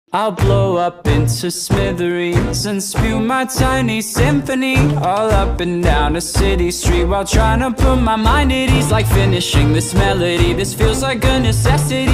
I'll blow up into smithereens and spew my tiny symphony all up and down a city street while trying to put my mind at ease. Like finishing this melody, this feels like a necessity.